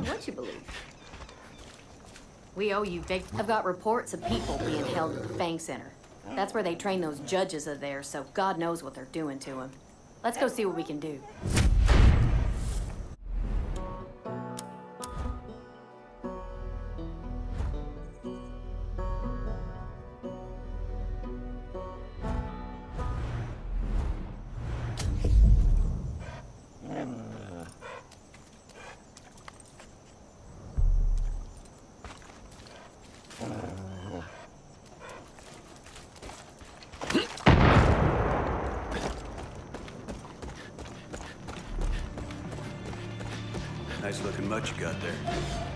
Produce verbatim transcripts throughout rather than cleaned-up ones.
what you believe. We owe you big... I've got reports of people being held at the Fang Center. That's where they train those judges of theirs, so God knows what they're doing to them. Let's go see what we can do. Nice looking mutt you got there.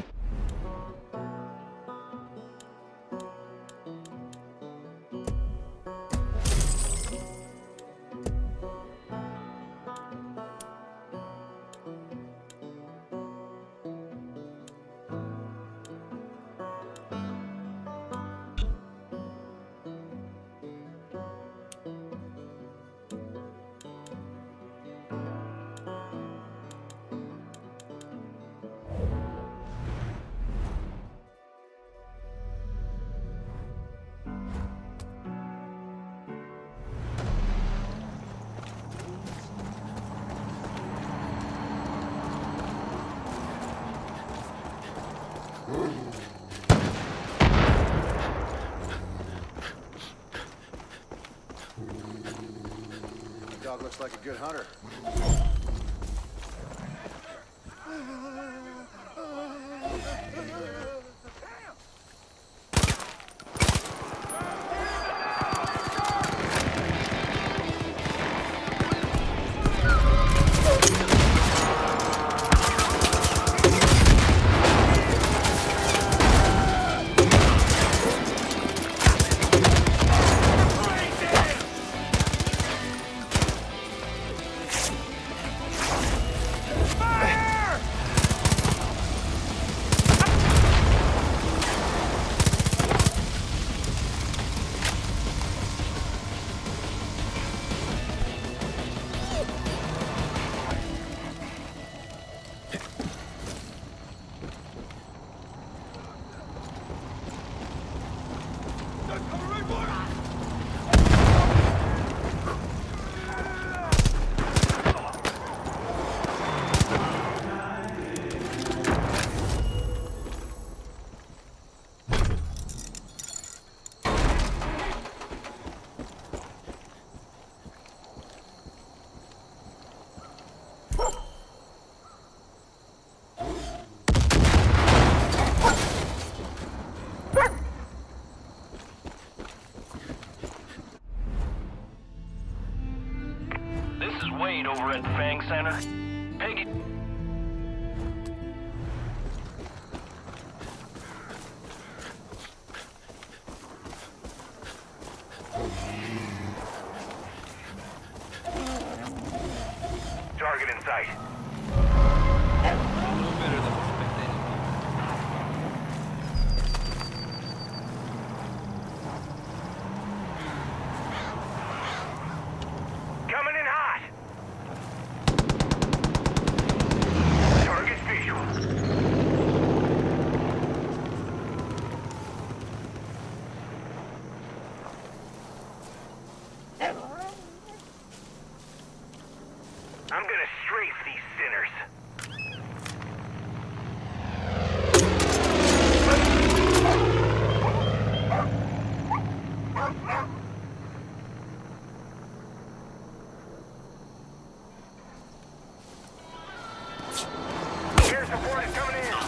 Dog looks like a good hunter. Wade over at the Fang Center. Peggy... Target in sight. A little better than expected. Coming in hot. Target visual. I'm gonna strafe these sinners. Air support is coming in.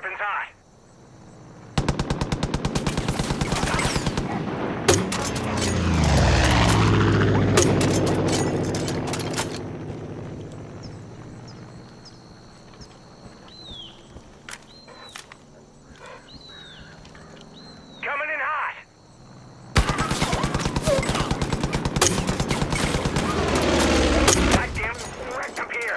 Weapons hot. Coming in hot. Goddamn wrecked up here.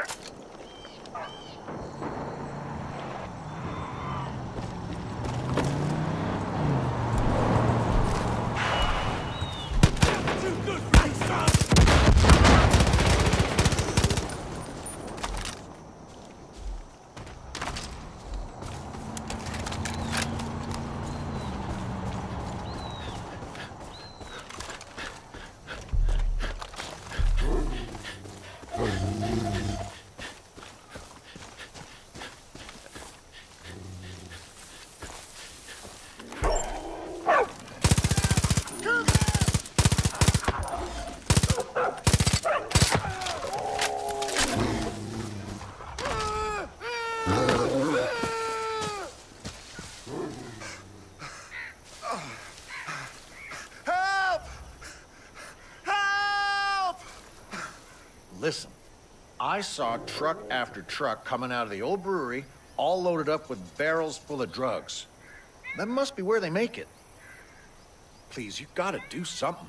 Listen, I saw truck after truck coming out of the old brewery, all loaded up with barrels full of drugs. That must be where they make it. Please, you gotta do something.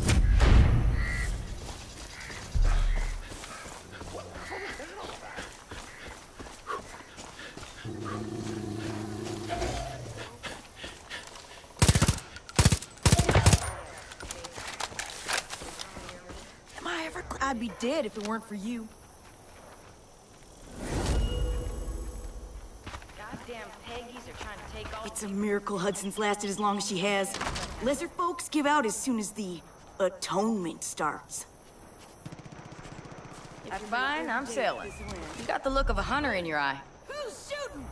I'd be dead if it weren't for you. Goddamn Peggies are trying to take all... It's a miracle Hudson's lasted as long as she has. Lizard folks give out as soon as the atonement starts. That's fine, I'm sailing. You got the look of a hunter in your eye. Who's shooting?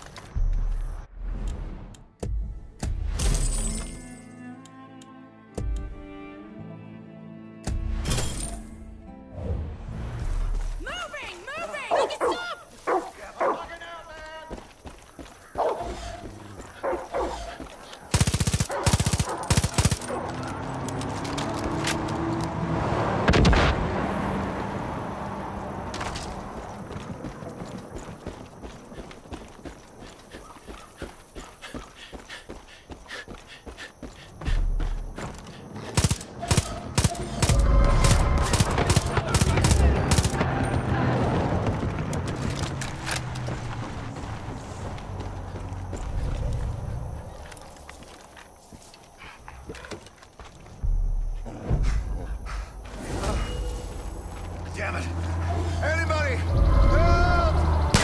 Damn it! Anybody! Help!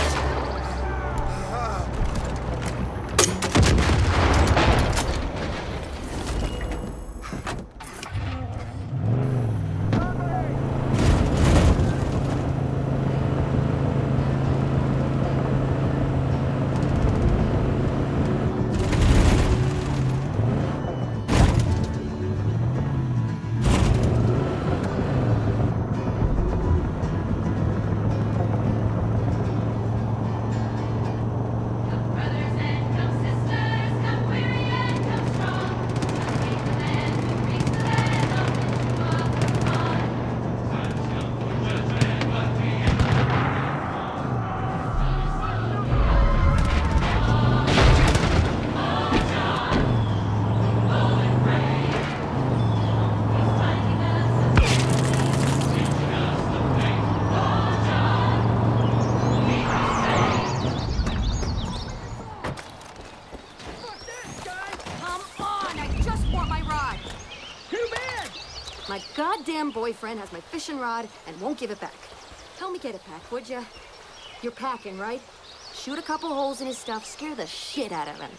My goddamn boyfriend has my fishing rod and won't give it back. Help me get it back, would ya? You're packing, right? Shoot a couple holes in his stuff, scare the shit out of him.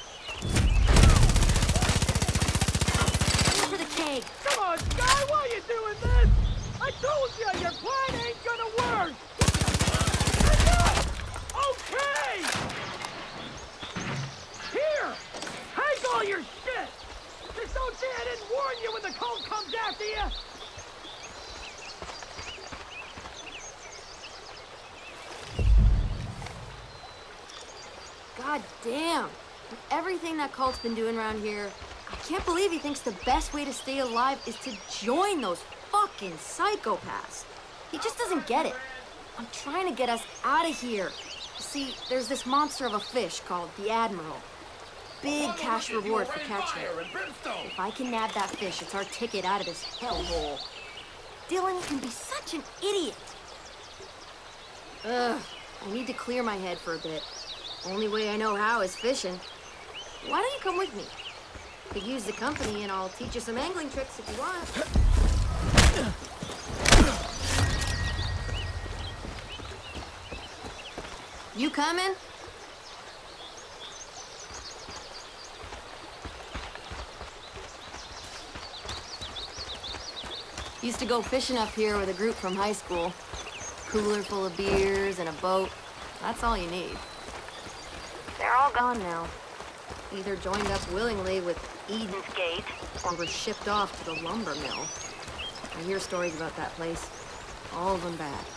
Look for the keg. Come on, Sky, why are you doing this? I told you, your plan ain't gonna work! Okay! Here! Take all your shit! Just don't say I didn't warn you when the cult comes after you! God damn. With everything that cult's been doing around here, I can't believe he thinks the best way to stay alive is to join those fucking psychopaths. He just doesn't get it. I'm trying to get us out of here. See, there's this monster of a fish called the Admiral. Big cash reward for catching it. If I can nab that fish, it's our ticket out of this hellhole. Dylan can be such an idiot. Ugh, I need to clear my head for a bit. Only way I know how is fishing. Why don't you come with me? Could use the company and I'll teach you some angling tricks if you want. You coming? Used to go fishing up here with a group from high school. Cooler full of beers and a boat. That's all you need. They're all gone now. Either joined up willingly with Eden's Gate, or were shipped off to the lumber mill. I hear stories about that place. All of them bad.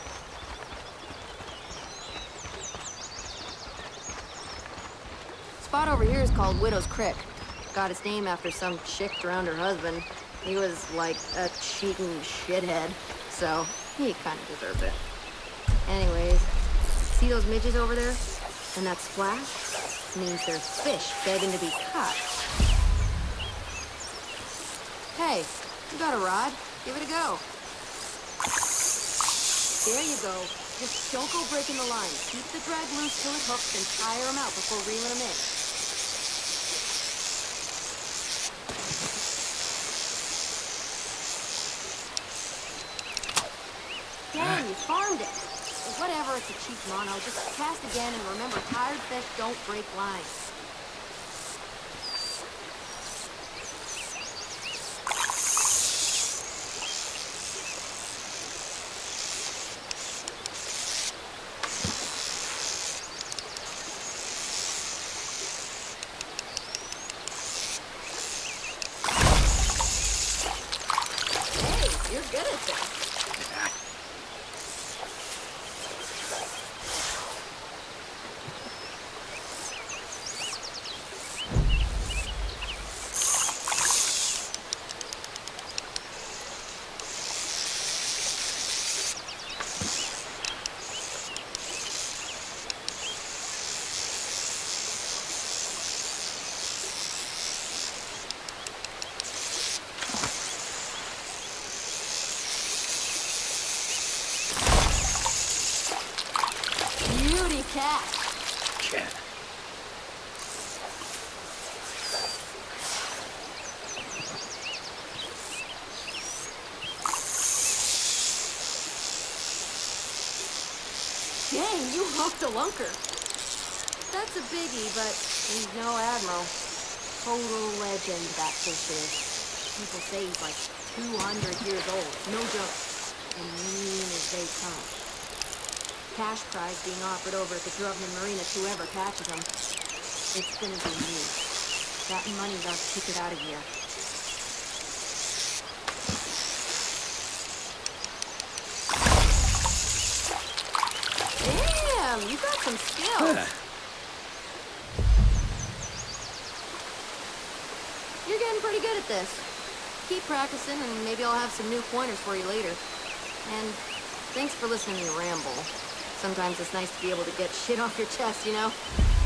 Spot over here is called Widow's Creek. Got its name after some chick drowned her husband. He was like a cheating shithead, so he kind of deserved it. Anyways, see those midges over there? And that splash means there's fish begging to be caught. Hey, you got a rod? Give it a go. There you go. Just don't go breaking the line. Keep the drag loose till it hooks and tire them out before reeling them in. Dang, you farmed it. Whatever, it's a cheap mono. Just cast again and remember, tired fish don't break lines. Hey, you're good at this. Cat. Cat. Dang, you hooked a lunker. That's a biggie, but he's no admiral. Total legend, that fish is. People say he's like two hundred years old, no joke. And mean as they come. Cash prize being offered over at the Drubman Marina to whoever catches him. It's gonna be me. That money's our ticket out of here. Damn, you got some skills. You're getting pretty good at this. Keep practicing and maybe I'll have some new pointers for you later. And thanks for listening to me ramble. Sometimes it's nice to be able to get shit off your chest, you know?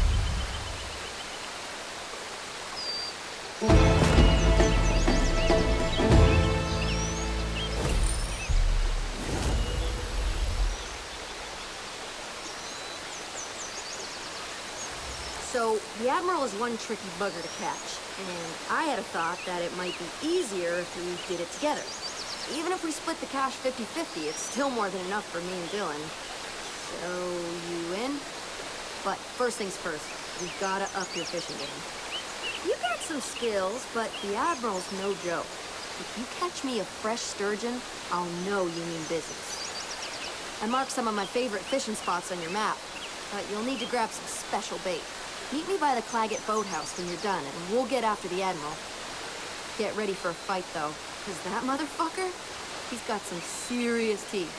So, the Admiral is one tricky bugger to catch, and I had a thought that it might be easier if we did it together. Even if we split the cash fifty fifty, it's still more than enough for me and Dylan. So, you in? But first things first, we gotta up your fishing game. You got some skills, but the Admiral's no joke. If you catch me a fresh sturgeon, I'll know you mean business. I marked some of my favorite fishing spots on your map, but you'll need to grab some special bait. Meet me by the Claggett boathouse when you're done, and we'll get after the Admiral. Get ready for a fight, though, because that motherfucker, he's got some serious teeth.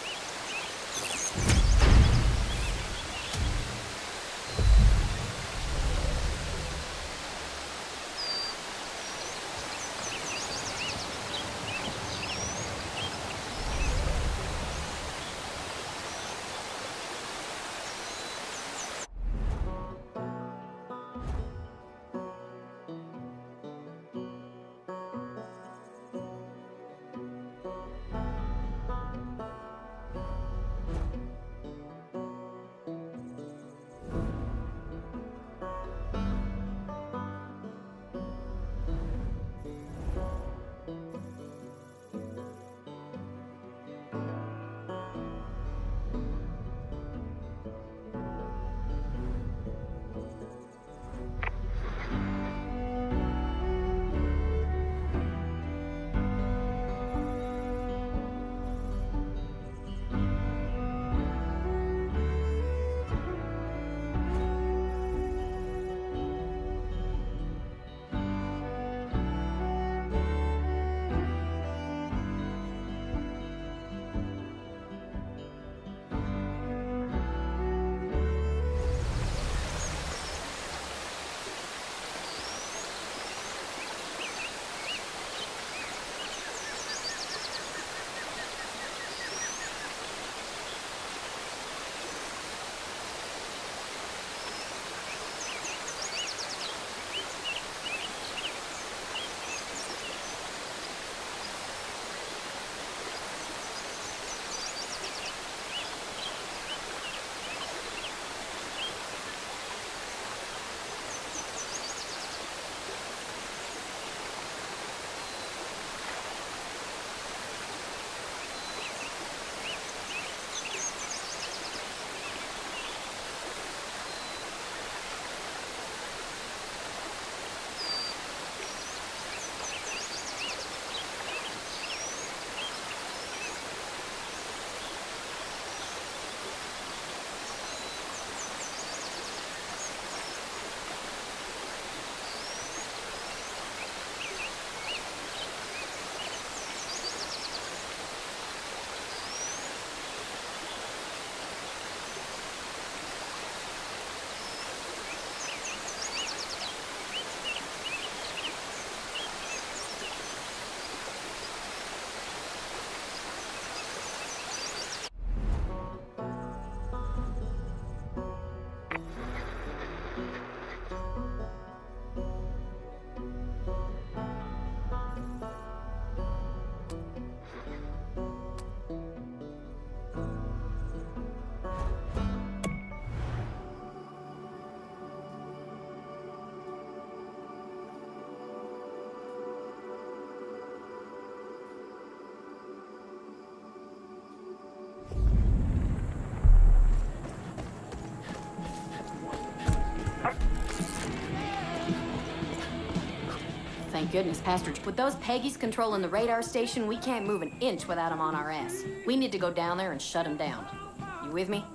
Thank goodness, Pastor. With those Peggies controlling the radar station, we can't move an inch without them on our ass. We need to go down there and shut them down. You with me?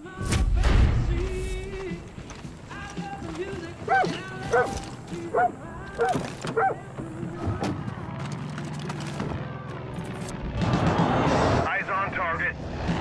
Eyes on target.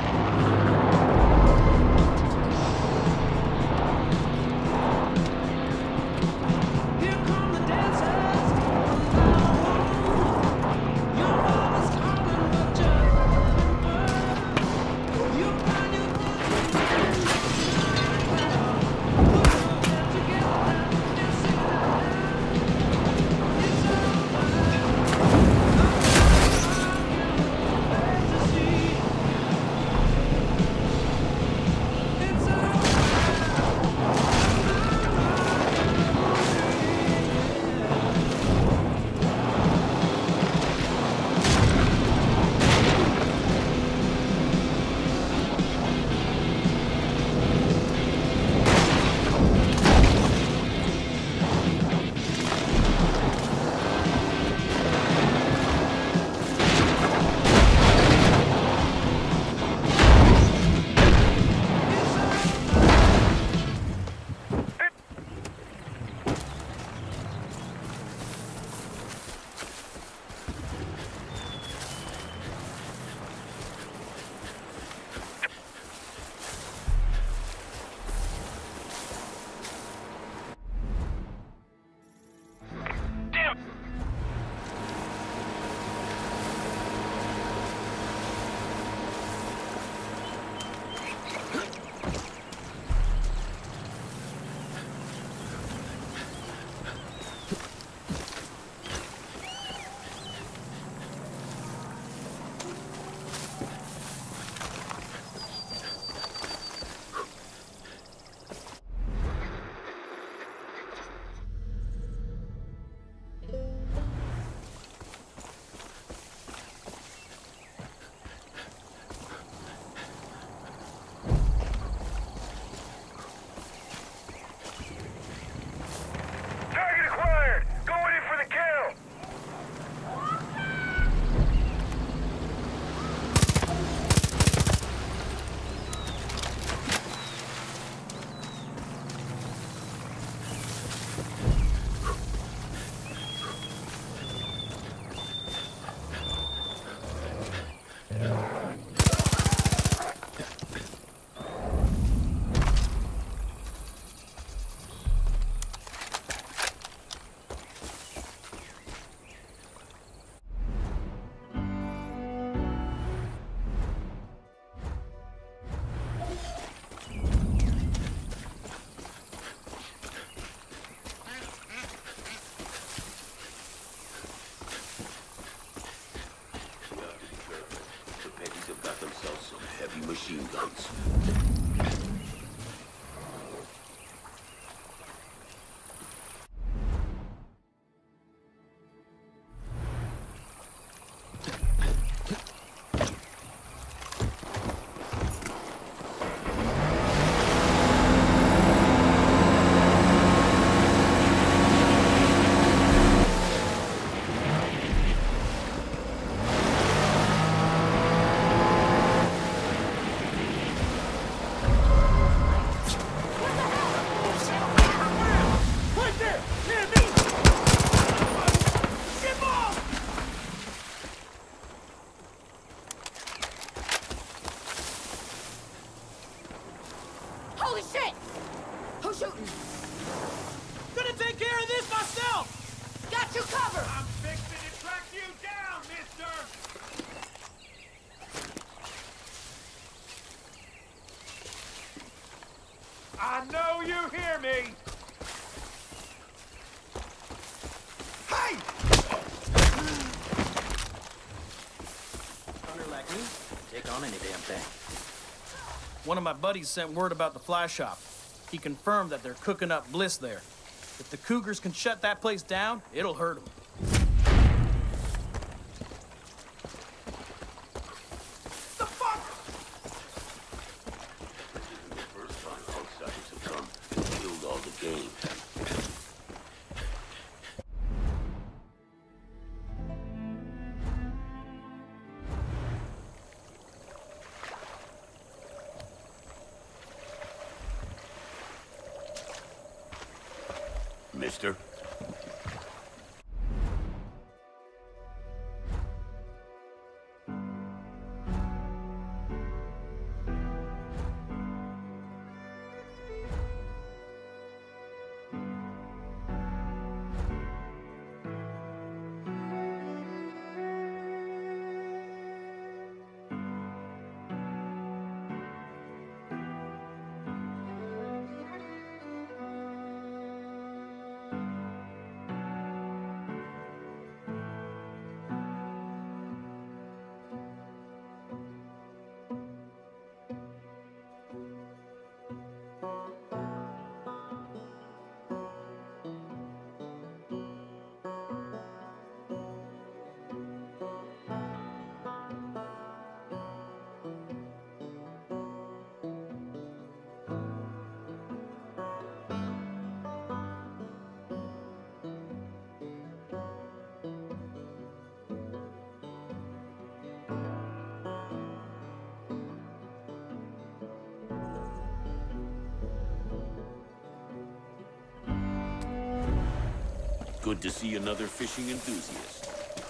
Machine guns. Holy shit! Who's shooting? Gonna take care of this myself! Got you covered! I'm fixing to track you down, mister! I know you hear me! Hey! Hunter like me, take on any damn thing. One of my buddies sent word about the fly shop. He confirmed that they're cooking up bliss there. If the Cougars can shut that place down, it'll hurt them. The fuck? This isn't the first time outsiders have come and killed all the game. mister. Good to see another fishing enthusiast.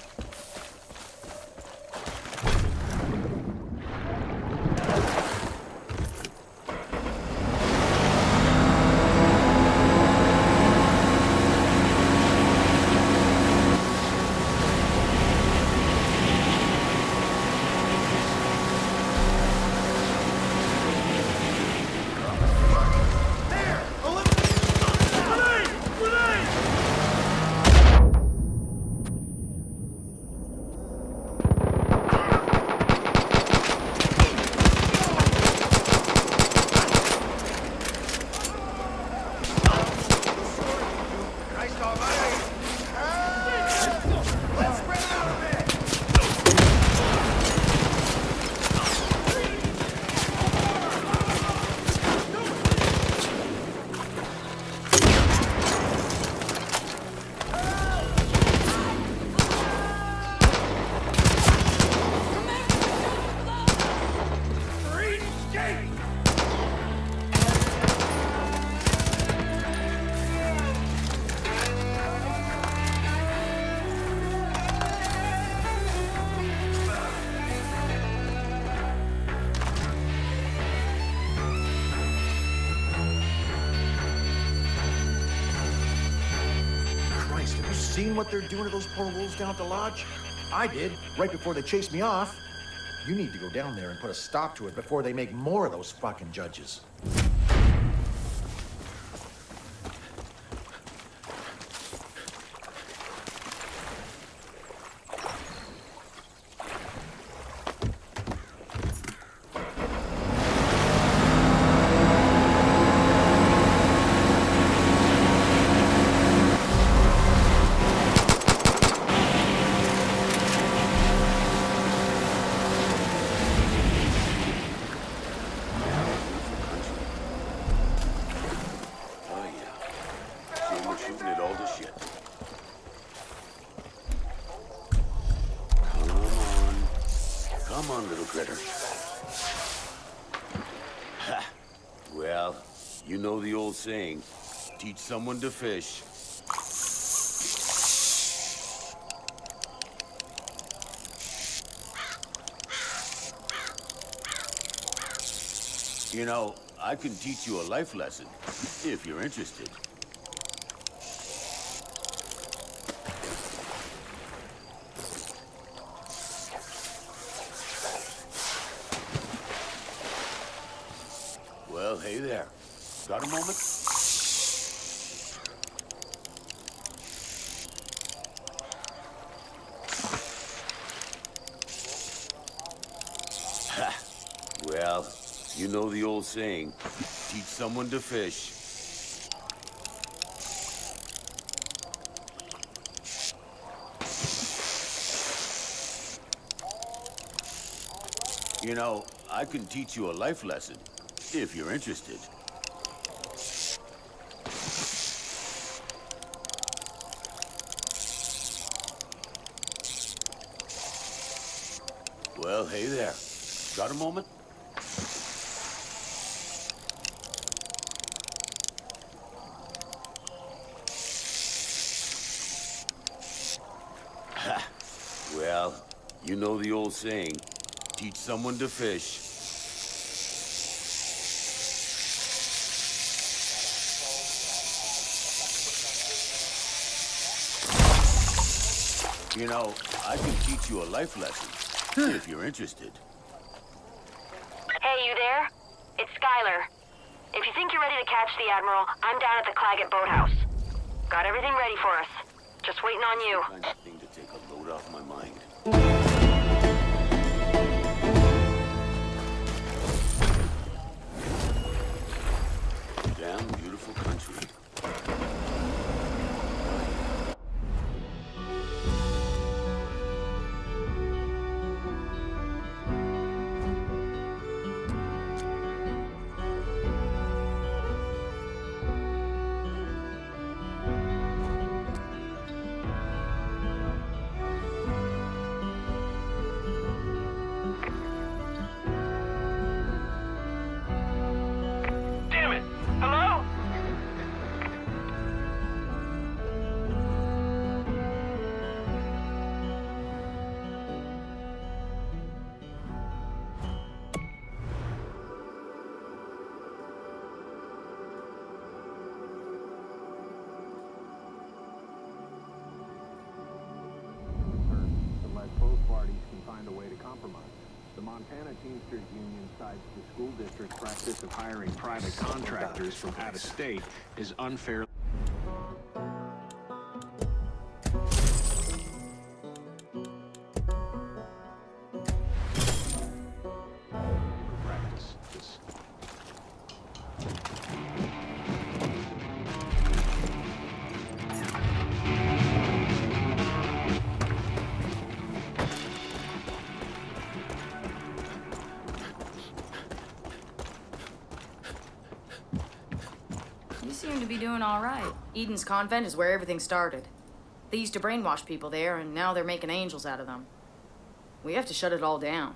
Seen what they're doing to those poor wolves down at the lodge? I did, right before they chased me off. You need to go down there and put a stop to it before they make more of those fucking judges. Come on, little critter. Ha! Well, you know the old saying, teach someone to fish. You know, I can teach you a life lesson, if you're interested. Well, hey there. Got a moment? Ha! Well, you know the old saying, teach someone to fish. You know, I can teach you a life lesson, if you're interested. Well, hey there. Got a moment? You know the old saying, teach someone to fish. You know, I can teach you a life lesson, if you're interested. Hey, you there? It's Skylar. If you think you're ready to catch the Admiral, I'm down at the Claggett Boathouse. Got everything ready for us. Just waiting on you. Kind of thing to take a load off my mind. Damn beautiful country. The Montana Teamsters Union cites the school district's practice of hiring private contractors from out of state is unfair. Practice this. You seem to be doing all right. Eden's Convent is where everything started. They used to brainwash people there, and now they're making angels out of them. We have to shut it all down.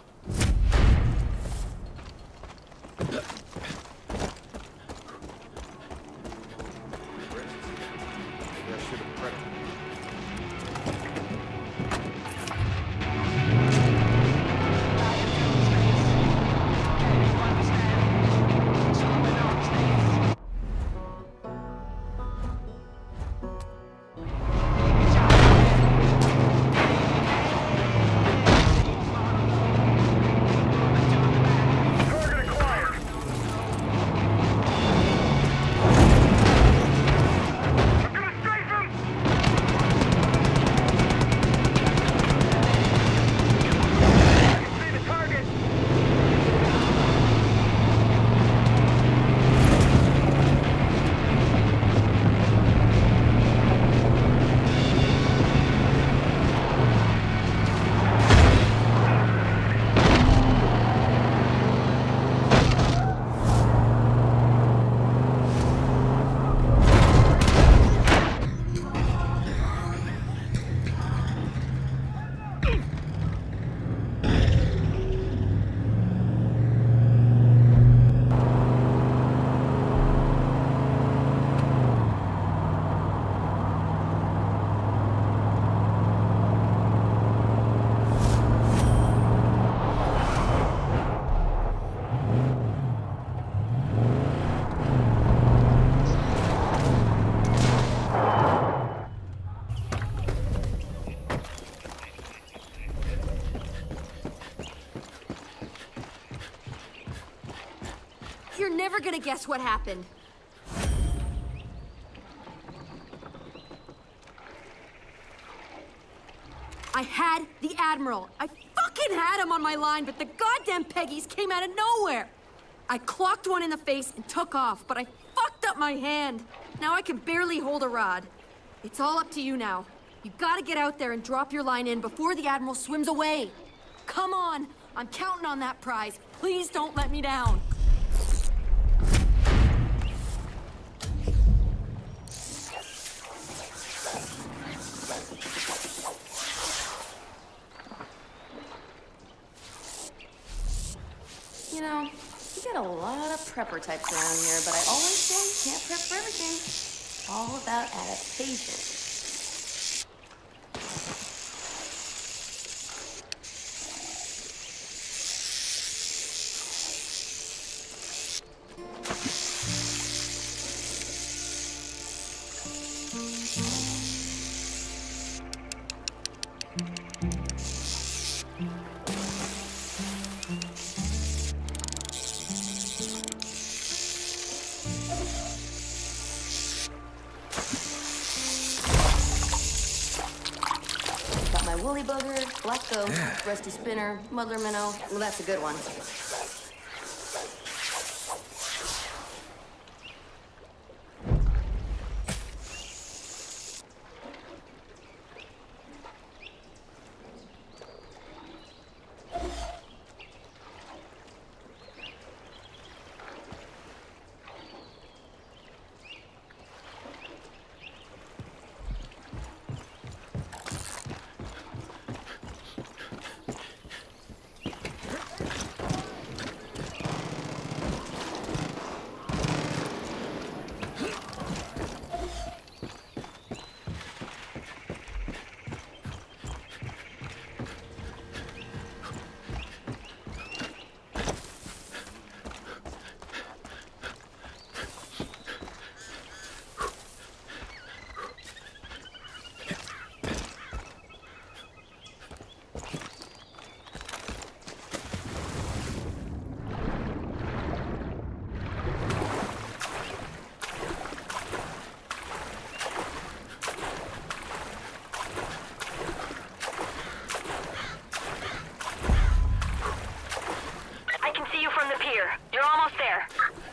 You're never gonna guess what happened. I had the Admiral. I fucking had him on my line, but the goddamn Peggies came out of nowhere. I clocked one in the face and took off, but I fucked up my hand. Now I can barely hold a rod. It's all up to you now. You gotta get out there and drop your line in before the Admiral swims away. Come on, I'm counting on that prize. Please don't let me down. You know, you got a lot of prepper types around here, but I always say you can't prep for everything. It's all about adaptation. woolly bugger, black goat, rusty spinner, muddler minnow. Well, that's a good one. You're almost there.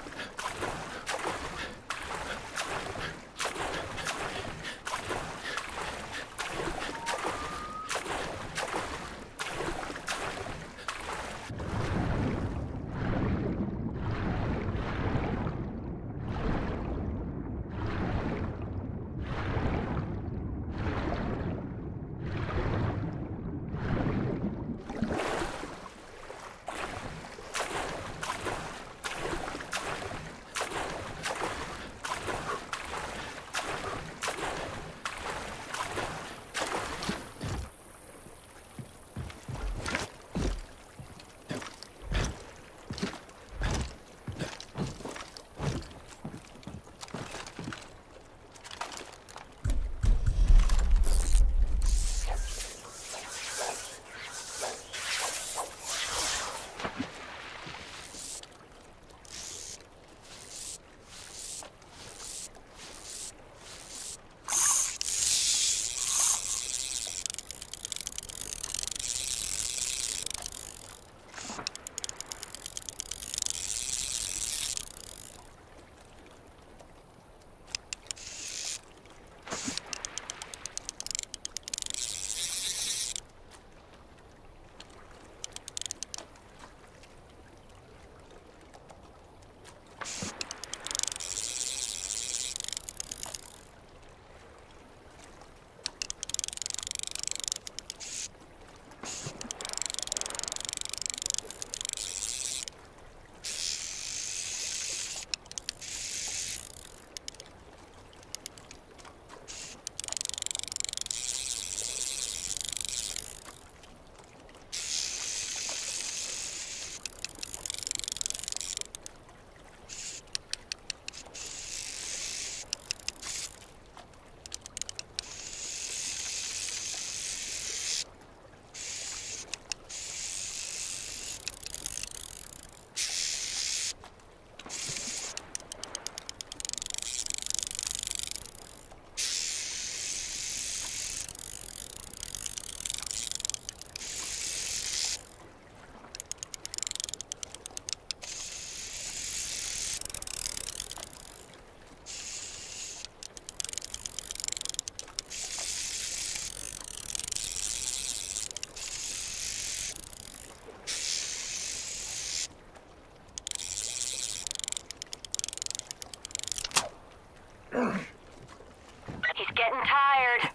He's getting tired.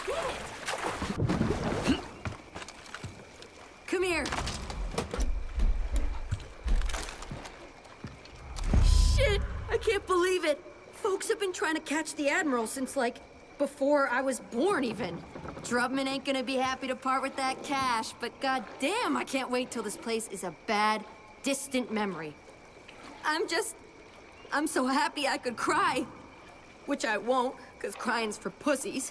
Come here. Shit! I can't believe it. Folks have been trying to catch the Admiral since, like, before I was born, even. Drubman ain't gonna be happy to part with that cash, but goddamn, I can't wait till this place is a bad, distant memory. I'm just... I'm so happy I could cry. Which I won't, because crying's for pussies.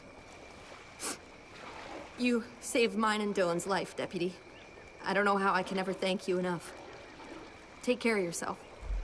You saved mine and Dylan's life, Deputy. I don't know how I can ever thank you enough. Take care of yourself.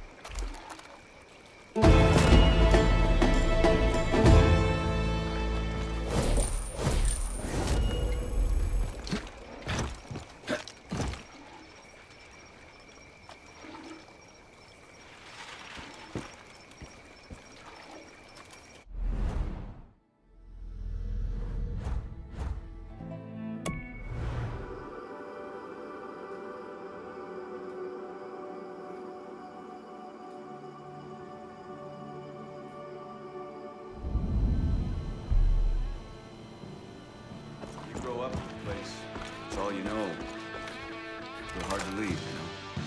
all you know. They're hard to leave, you know?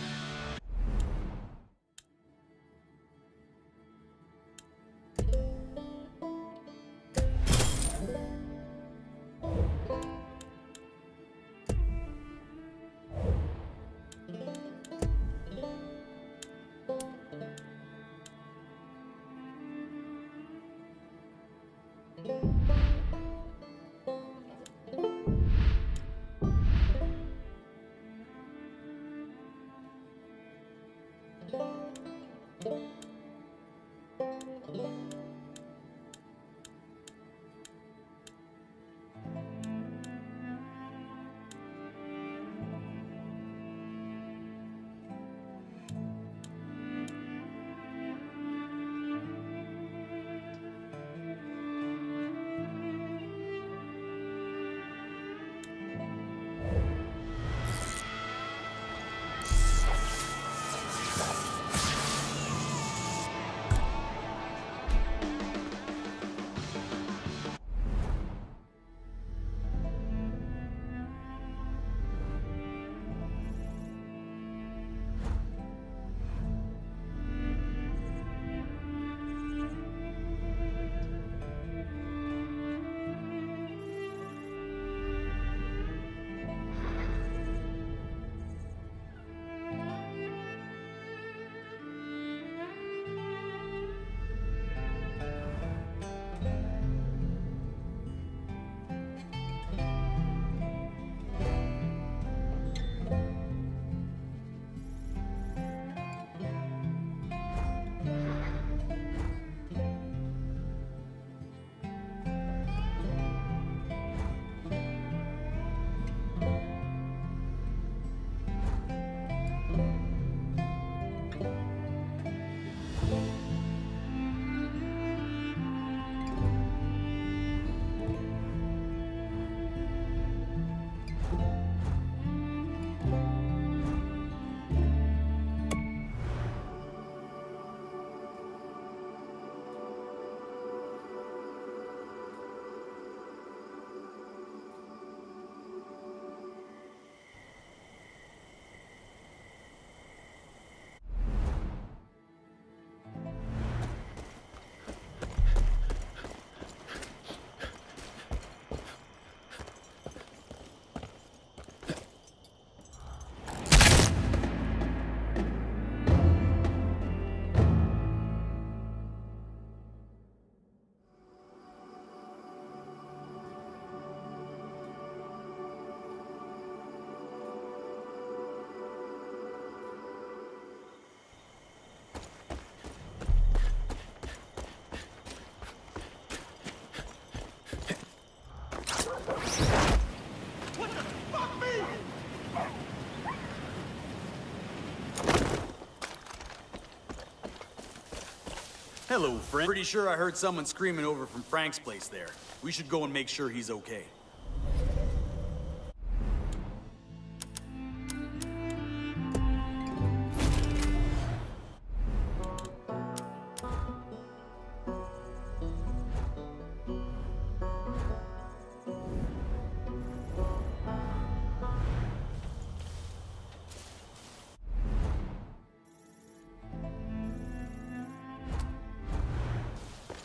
Hello, friend. Pretty sure I heard someone screaming over from Frank's place there. We should go and make sure he's okay.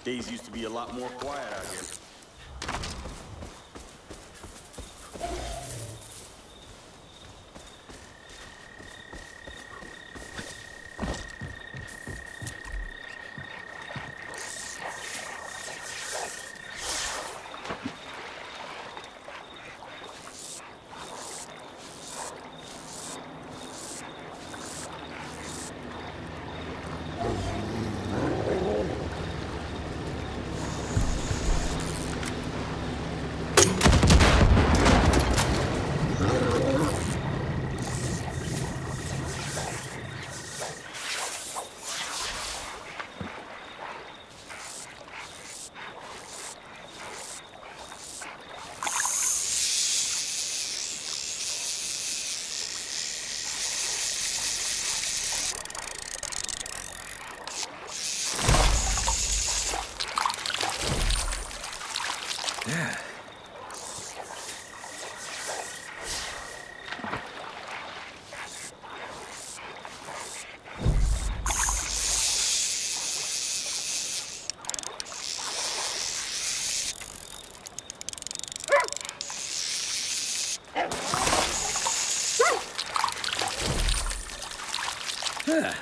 Days used to be a lot more quiet out here. Yeah. Yeah.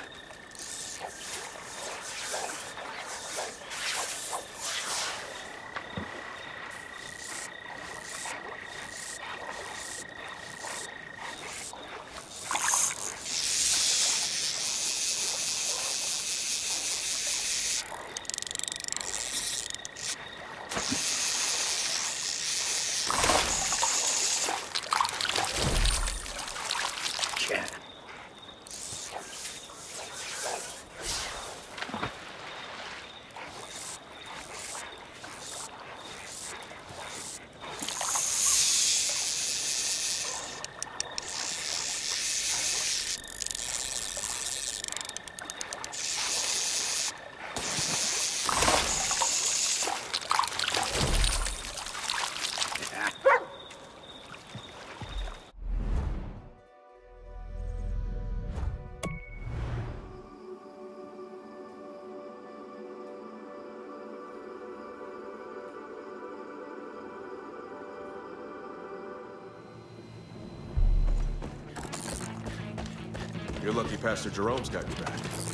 You're lucky Pastor Jerome's got you back.